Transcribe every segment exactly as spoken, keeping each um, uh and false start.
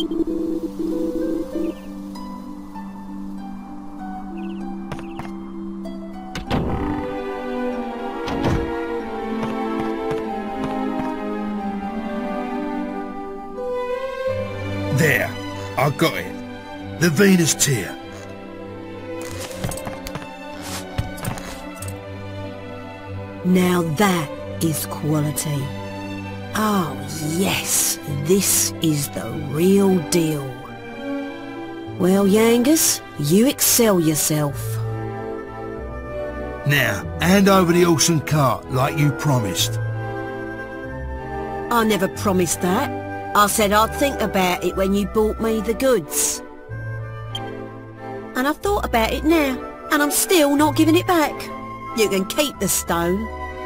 There, I got it. The Venus tear. Now that is quality. Oh yes, this is the real deal. Well, Yangus, you excel yourself. Now, hand over the horse and cart like you promised. I never promised that. I said I'd think about it when you bought me the goods. And I've thought about it now, and I'm still not giving it back. You can keep the stone.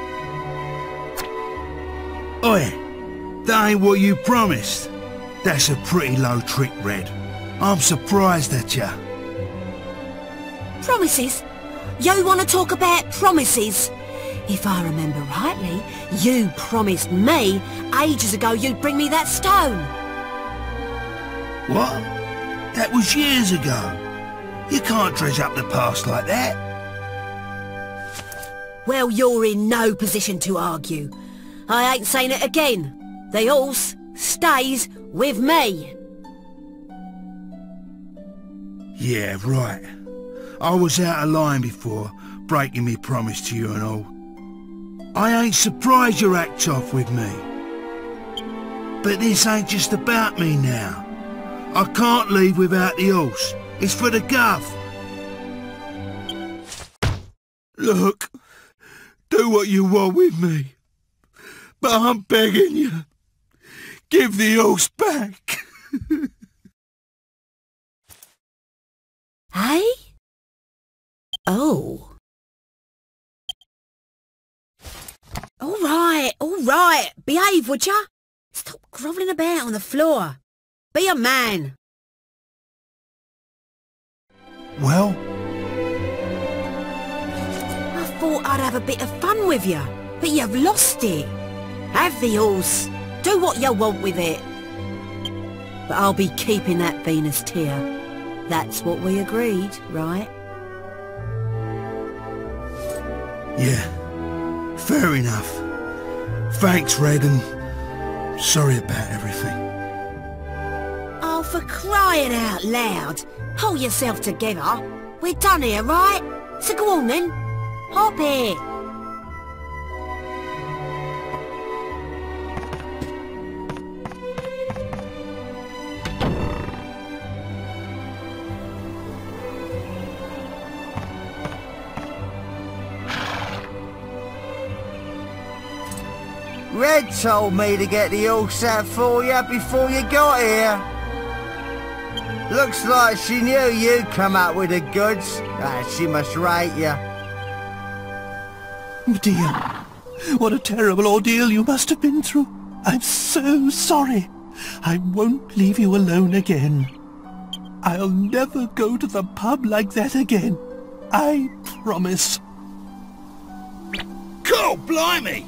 Oi, that ain't what you promised. That's a pretty low trick, Red. I'm surprised at ya. Promises? You want to talk about promises? If I remember rightly, you promised me ages ago you'd bring me that stone. What? That was years ago. You can't dredge up the past like that. Well, you're in no position to argue. I ain't saying it again. The horse stays with me. Yeah, right. I was out of line before, breaking me promise to you and all. I ain't surprised you act off with me. But this ain't just about me now. I can't leave without the horse. It's for the Gov. Look, do what you want with me. But I'm begging you, give the horse back. Hey? Oh. All right, all right. Behave, would ya? Stop grovelling about on the floor. Be a man. Well? I thought I'd have a bit of fun with you, but you've lost it. Have the horse. Do what you want with it. But I'll be keeping that Venus tear. That's what we agreed, right? Yeah, fair enough. Thanks, Red, and sorry about everything. Oh, for crying out loud. Pull yourself together. We're done here, right? So go on then. Hop here. Red told me to get the horse out for you before you got here. Looks like she knew you'd come up with the goods. Ah, she must rate you. Dear, what a terrible ordeal you must have been through. I'm so sorry. I won't leave you alone again. I'll never go to the pub like that again. I promise. God blimey!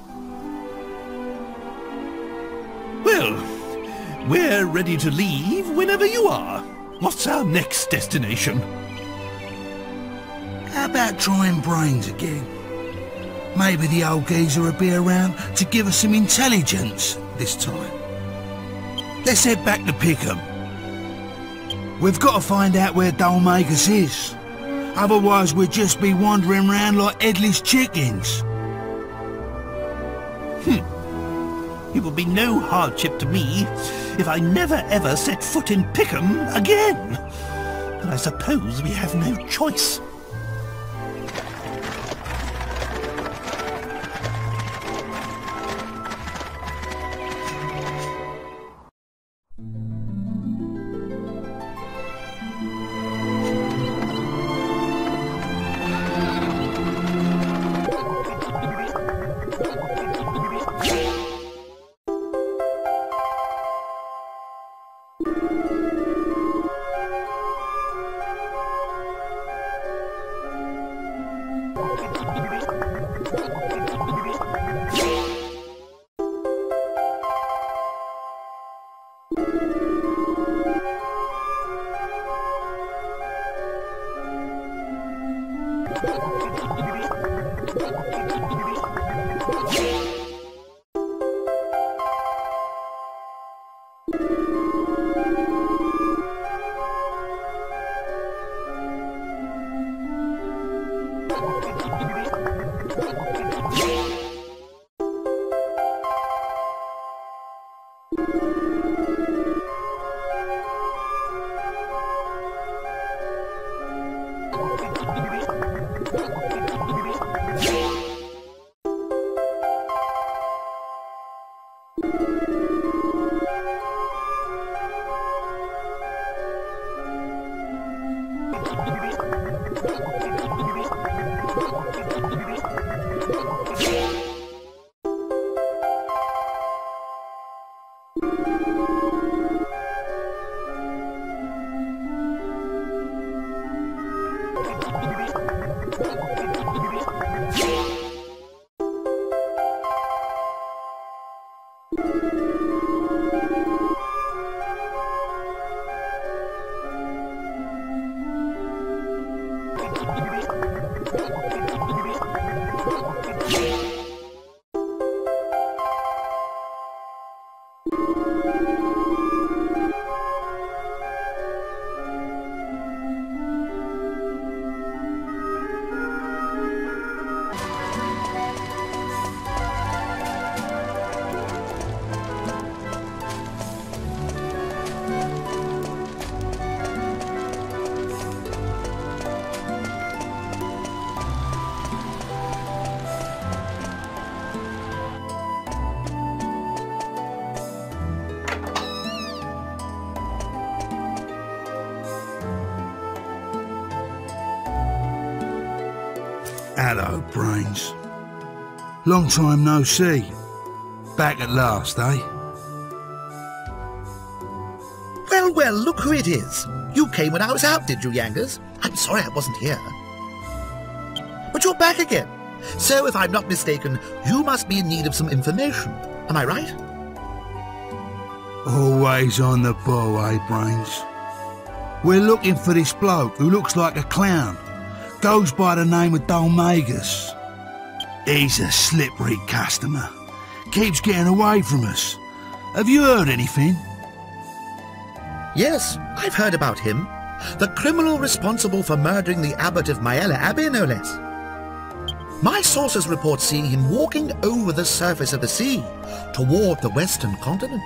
Well, we're ready to leave whenever you are. What's our next destination? How about trying brains again? Maybe the old geezer will be around to give us some intelligence this time. Let's head back to Pickham. We've got to find out where Dollmagus is. Otherwise we'll just be wandering around like headless chickens. Hmm. It will be no hardship to me if I never ever set foot in Pickham again. But I suppose we have no choice. Hello, Brains. Long time no see. Back at last, eh? Well, well, look who it is. You came when I was out, did you, Yangers? I'm sorry I wasn't here. But you're back again. So, if I'm not mistaken, you must be in need of some information. Am I right? Always on the ball, eh, Brains? We're looking for this bloke who looks like a clown. Goes by the name of Dolmagus. He's a slippery customer. Keeps getting away from us. Have you heard anything? Yes, I've heard about him. The criminal responsible for murdering the abbot of Maella Abbey, no less. My sources report seeing him walking over the surface of the sea toward the western continent.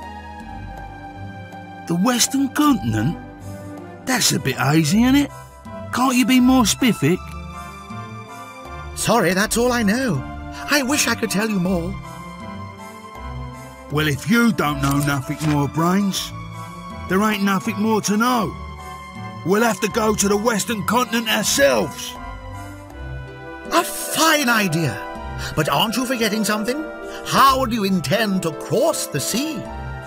The western continent? That's a bit hazy, isn't it? Can't you be more specific? Sorry, that's all I know. I wish I could tell you more. Well, if you don't know nothing more, Brains, there ain't nothing more to know. We'll have to go to the western continent ourselves. A fine idea. But aren't you forgetting something? How do you intend to cross the sea?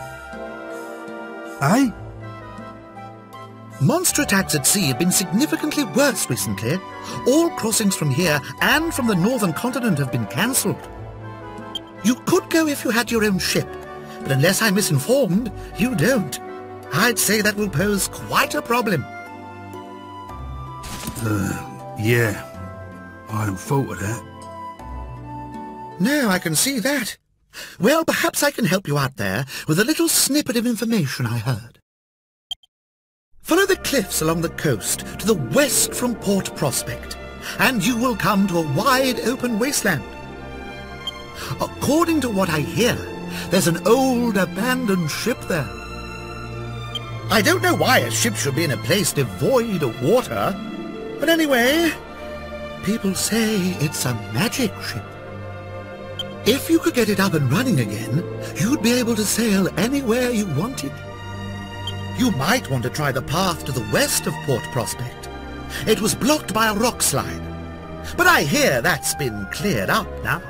Eh? Monster attacks at sea have been significantly worse recently. All crossings from here and from the northern continent have been cancelled. You could go if you had your own ship, but unless I'm misinformed, you don't. I'd say that will pose quite a problem. Uh, yeah. I hadn't thought of that. No, I can see that. Well, perhaps I can help you out there with a little snippet of information I heard. Follow the cliffs along the coast to the west from Port Prospect, and you will come to a wide open wasteland. According to what I hear, there's an old abandoned ship there. I don't know why a ship should be in a place devoid of water, but anyway, people say it's a magic ship. If you could get it up and running again, you'd be able to sail anywhere you wanted. You might want to try the path to the west of Port Prospect. It was blocked by a rock slide, but I hear that's been cleared up now.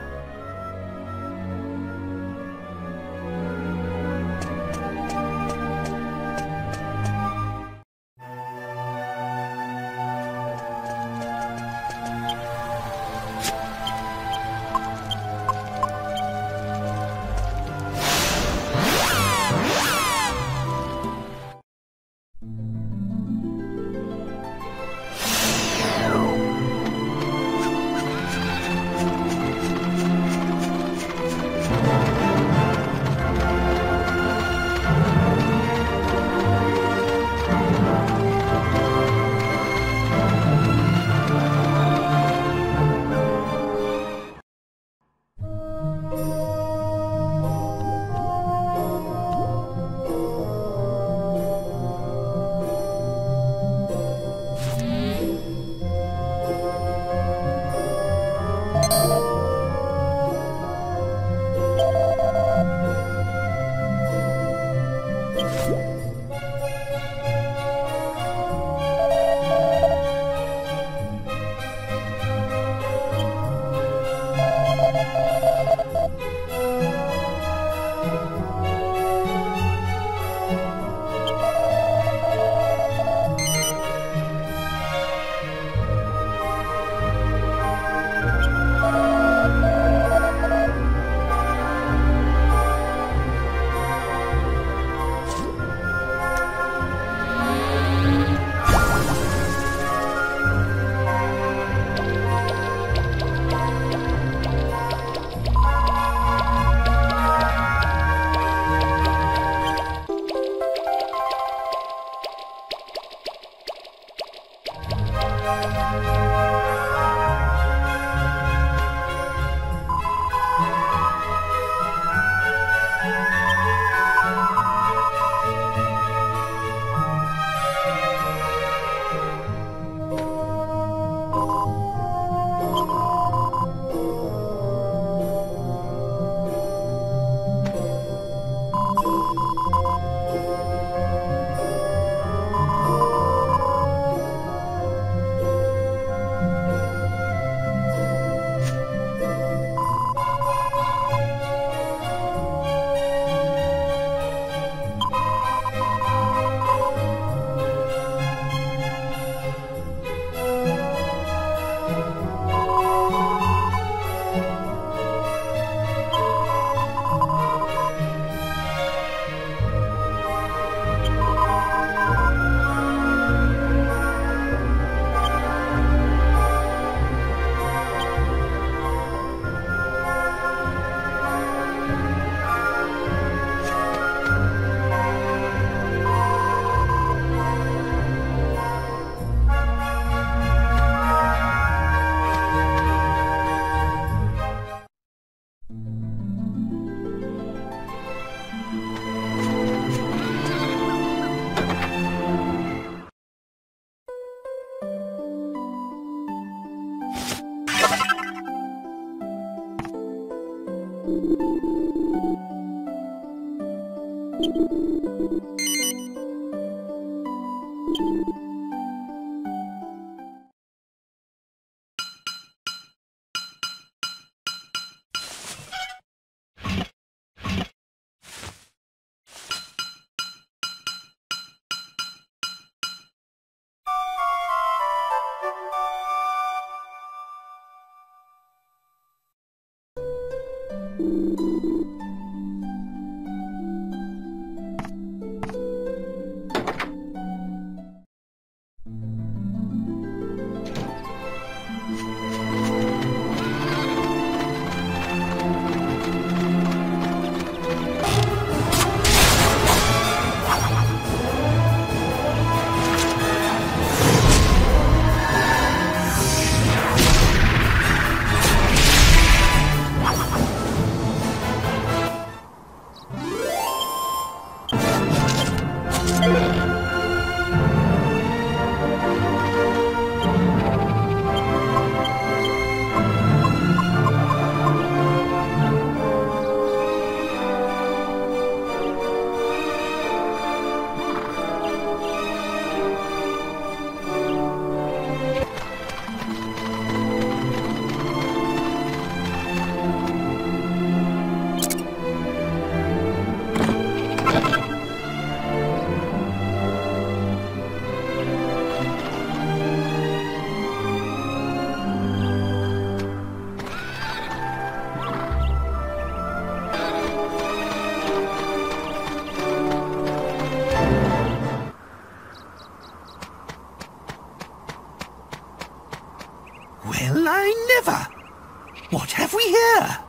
Well, I never! What have we here?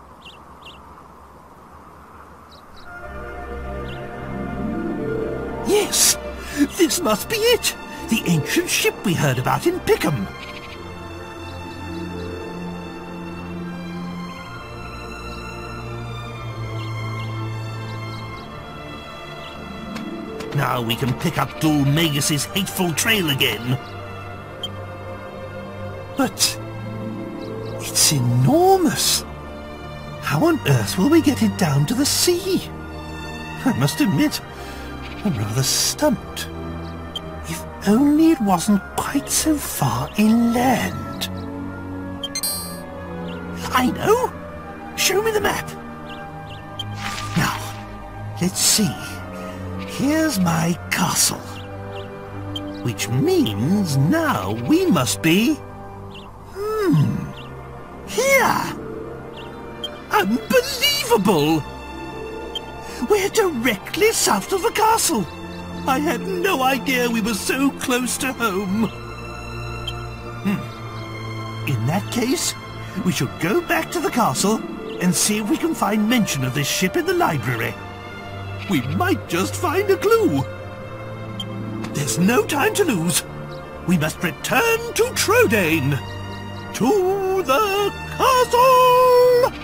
Yes, this must be it! The ancient ship we heard about in Pickham. Now we can pick up Dul Magus's hateful trail again. But it's enormous. How on earth will we get it down to the sea? I must admit, I'm rather stumped. If only it wasn't quite so far inland. I know! Show me the map! Now, let's see. Here's my castle. Which means now we must be... Hmm... here! Unbelievable! We're directly south of the castle. I had no idea we were so close to home. Hmm. In that case, we should go back to the castle and see if we can find mention of this ship in the library. We might just find a clue. There's no time to lose. We must return to Trodain. To the castle!